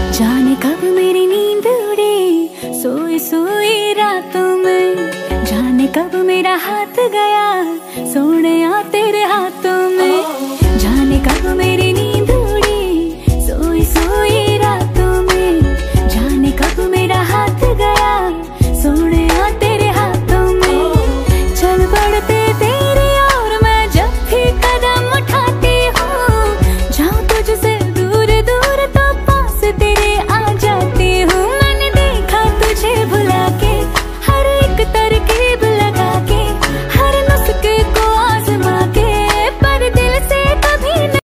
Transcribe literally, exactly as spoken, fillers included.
जाने कब मेरी नींद उड़ी सोई सोई रातों में, जाने कब मेरा हाथ गया सोने आ तेरे हाथों में।